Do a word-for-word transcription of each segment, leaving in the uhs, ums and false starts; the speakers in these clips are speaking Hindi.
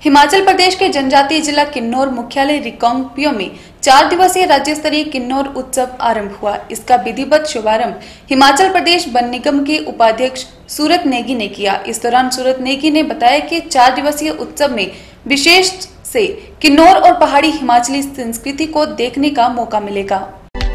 हिमाचल प्रदेश के जनजातीय जिला किन्नौर मुख्यालय रिकांगपिओ में चार दिवसीय राज्य स्तरीय किन्नौर उत्सव आरंभ हुआ। इसका विधिवत शुभारंभ हिमाचल प्रदेश वन निगम के उपाध्यक्ष सूरत नेगी ने किया। इस दौरान सूरत नेगी ने बताया कि चार दिवसीय उत्सव में विशेष से किन्नौर और पहाड़ी हिमाचली संस्कृति को देखने का मौका मिलेगा।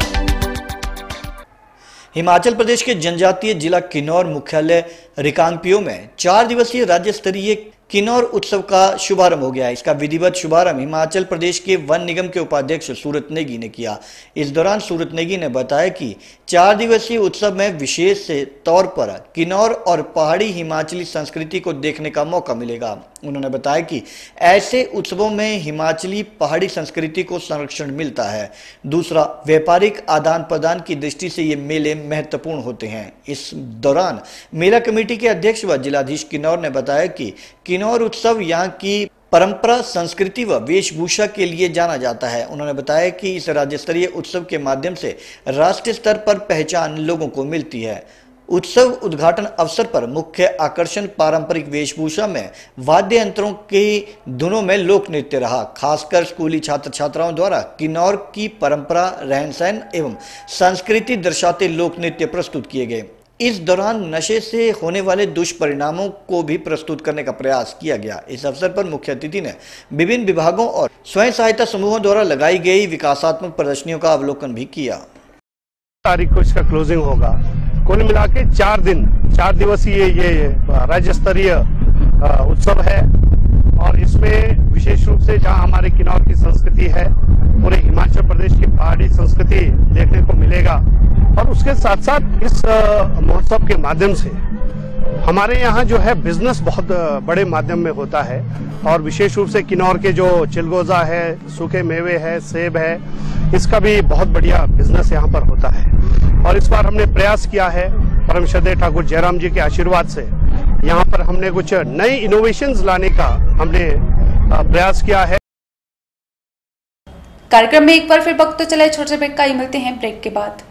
हिमाचल प्रदेश के जनजातीय जिला किन्नौर मुख्यालय रिकांगपिओ में चार दिवसीय राज्य स्तरीय किन्नौर उत्सव का शुभारंभ हो गया है। इसका विधिवत शुभारंभ हिमाचल प्रदेश के वन निगम के उपाध्यक्ष सूरत नेगी ने किया। इस दौरान सूरत नेगी ने बताया कि चार दिवसीय उत्सव में विशेष से तौर पर किन्नौर और पहाड़ी हिमाचली संस्कृति को देखने का मौका मिलेगा। उन्होंने बताया कि ऐसे उत्सवों में हिमाचली पहाड़ी संस्कृति को संरक्षण मिलता है। दूसरा, व्यापारिक आदान प्रदान की दृष्टि से ये मेले महत्वपूर्ण होते हैं। इस दौरान मेला कमेटी के अध्यक्ष व जिलाधीश किन्नौर ने बताया कि किन्नौर उत्सव यहाँ की परंपरा, संस्कृति व वेशभूषा के लिए जाना जाता है। उन्होंने बताया कि इस राज्य स्तरीय उत्सव के माध्यम से राष्ट्रीय स्तर पर पहचान लोगों को मिलती है। उत्सव उद्घाटन अवसर पर मुख्य आकर्षण पारंपरिक वेशभूषा में वाद्य यंत्रों की धुनों में लोक नृत्य रहा। खासकर स्कूली छात्र छात्राओं द्वारा किन्नौर की परंपरा, रहन सहन एवं संस्कृति दर्शाते लोक नृत्य प्रस्तुत किए गए। इस दौरान नशे से होने वाले दुष्परिणामों को भी प्रस्तुत करने का प्रयास किया गया। इस अवसर पर मुख्य अतिथि ने विभिन्न विभागों और स्वयं सहायता समूहों द्वारा लगाई गई विकासात्मक प्रदर्शनियों का अवलोकन भी किया। तारीख को इसका क्लोजिंग होगा। कुल मिला के चार दिन चार दिवसीय ये राज्य स्तरीय उत्सव है और इसमें विशेष रूप से जहां हमारे किन्नौर की संस्कृति है, पूरे हिमाचल प्रदेश की पहाड़ी संस्कृति देखने को मिलेगा। और उसके साथ साथ इस महोत्सव के माध्यम से हमारे यहाँ जो है बिजनेस बहुत बड़े माध्यम में होता है और विशेष रूप से किन्नौर के जो चिलगोजा है, सूखे मेवे है, सेब है, इसका भी बहुत बढ़िया बिजनेस यहाँ पर होता है। और इस बार हमने प्रयास किया है परम श्रद्धेय ठाकुर जयराम जी के आशीर्वाद से यहाँ पर हमने कुछ नई इनोवेशंस लाने का हमने प्रयास किया है। कार्यक्रम में एक बार फिर वक्त तो चला छोटे ब्रेक का, ही मिलते हैं ब्रेक के बाद।